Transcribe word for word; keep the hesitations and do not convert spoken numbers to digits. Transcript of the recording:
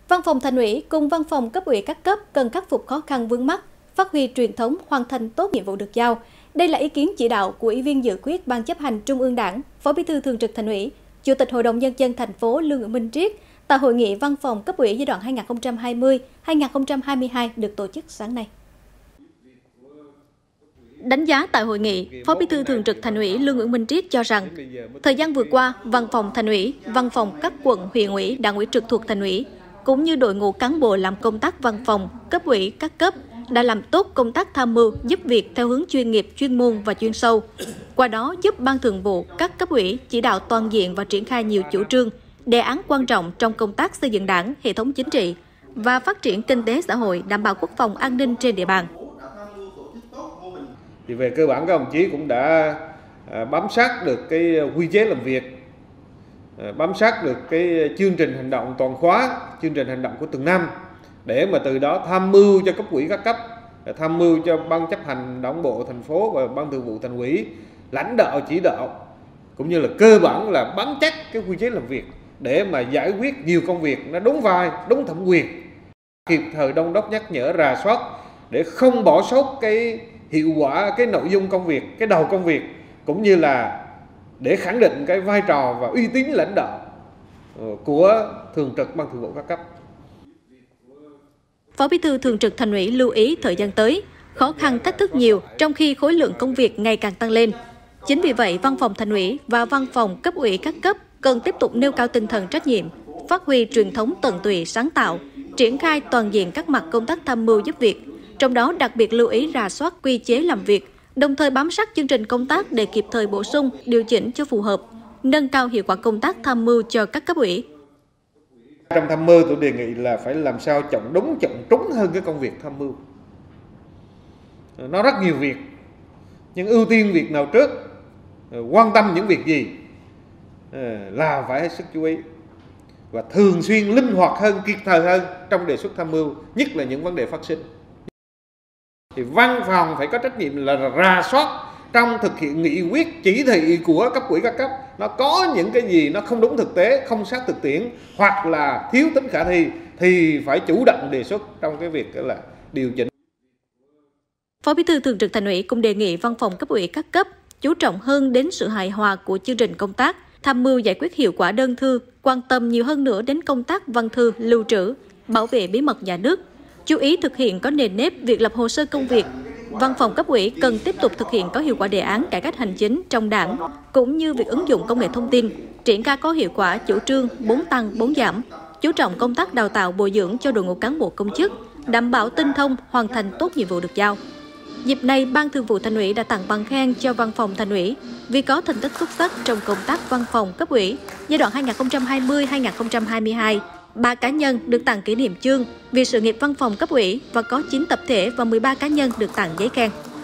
Văn phòng Thành ủy cùng Văn phòng cấp ủy các cấp cần khắc phục khó khăn vướng mắc, phát huy truyền thống, hoàn thành tốt nhiệm vụ được giao. Đây là ý kiến chỉ đạo của Ủy viên dự khuyết Ban chấp hành Trung ương Đảng, Phó Bí thư Thường trực Thành ủy, Chủ tịch Hội đồng Nhân dân thành phố Lương Nguyễn Minh Triết tại hội nghị Văn phòng cấp ủy giai đoạn hai nghìn không trăm hai mươi đến hai nghìn không trăm hai mươi hai được tổ chức sáng nay. Đánh giá tại hội nghị, Phó Bí thư Thường trực Thành ủy Lương Nguyễn Minh Triết cho rằng, thời gian vừa qua, Văn phòng Thành ủy, Văn phòng các quận, huyện ủy, Đảng ủy trực thuộc Thành ủy, cũng như đội ngũ cán bộ làm công tác văn phòng, cấp ủy các cấp đã làm tốt công tác tham mưu giúp việc theo hướng chuyên nghiệp, chuyên môn và chuyên sâu. Qua đó giúp Ban Thường vụ các cấp ủy chỉ đạo toàn diện và triển khai nhiều chủ trương, đề án quan trọng trong công tác xây dựng Đảng, hệ thống chính trị và phát triển kinh tế xã hội, đảm bảo quốc phòng an ninh trên địa bàn. Thì về cơ bản các đồng chí cũng đã bám sát được cái quy chế làm việc, bám sát được cái chương trình hành động toàn khóa, chương trình hành động của từng năm để mà từ đó tham mưu cho cấp ủy các cấp, tham mưu cho Ban chấp hành Đảng bộ thành phố và Ban Thường vụ Thành ủy lãnh đạo chỉ đạo, cũng như là cơ bản là bám chắc cái quy chế làm việc để mà giải quyết nhiều công việc nó đúng vai, đúng thẩm quyền, kịp thời đôn đốc nhắc nhở rà soát để không bỏ sót cái hiệu quả, cái nội dung công việc, cái đầu công việc, cũng như là để khẳng định cái vai trò và uy tín lãnh đạo của Thường trực Ban Thường vụ các cấp. Phó Bí thư Thường trực Thành ủy lưu ý thời gian tới, khó khăn thách thức nhiều trong khi khối lượng công việc ngày càng tăng lên. Chính vì vậy, Văn phòng Thành ủy và Văn phòng cấp ủy các cấp cần tiếp tục nêu cao tinh thần trách nhiệm, phát huy truyền thống tận tụy sáng tạo, triển khai toàn diện các mặt công tác tham mưu giúp việc, trong đó đặc biệt lưu ý rà soát quy chế làm việc, đồng thời bám sát chương trình công tác để kịp thời bổ sung, điều chỉnh cho phù hợp, nâng cao hiệu quả công tác tham mưu cho các cấp ủy. Trong tham mưu tôi đề nghị là phải làm sao chọn đúng, chọn trúng hơn cái công việc tham mưu. Nó rất nhiều việc, nhưng ưu tiên việc nào trước, quan tâm những việc gì là phải hết sức chú ý. Và thường xuyên linh hoạt hơn, kịp thời hơn trong đề xuất tham mưu, nhất là những vấn đề phát sinh. Thì văn phòng phải có trách nhiệm là rà soát trong thực hiện nghị quyết, chỉ thị của cấp ủy các cấp, nó có những cái gì nó không đúng thực tế, không sát thực tiễn hoặc là thiếu tính khả thi thì phải chủ động đề xuất trong cái việc là điều chỉnh. Phó Bí thư Thường trực Thành ủy cũng đề nghị Văn phòng cấp ủy các cấp chú trọng hơn đến sự hài hòa của chương trình công tác, tham mưu giải quyết hiệu quả đơn thư, quan tâm nhiều hơn nữa đến công tác văn thư, lưu trữ, bảo vệ bí mật nhà nước, chú ý thực hiện có nền nếp việc lập hồ sơ công việc. Văn phòng cấp ủy cần tiếp tục thực hiện có hiệu quả đề án cải cách hành chính trong Đảng, cũng như việc ứng dụng công nghệ thông tin, triển khai có hiệu quả chủ trương bốn tăng bốn giảm, chú trọng công tác đào tạo bồi dưỡng cho đội ngũ cán bộ công chức, đảm bảo tinh thông, hoàn thành tốt nhiệm vụ được giao. Dịp này, Ban Thường vụ Thành ủy đã tặng bằng khen cho Văn phòng Thành ủy vì có thành tích xuất sắc trong công tác văn phòng cấp ủy giai đoạn hai nghìn không trăm hai mươi đến hai nghìn không trăm hai mươi hai. ba cá nhân được tặng kỷ niệm chương vì sự nghiệp văn phòng cấp ủy và có chín tập thể và mười ba cá nhân được tặng giấy khen.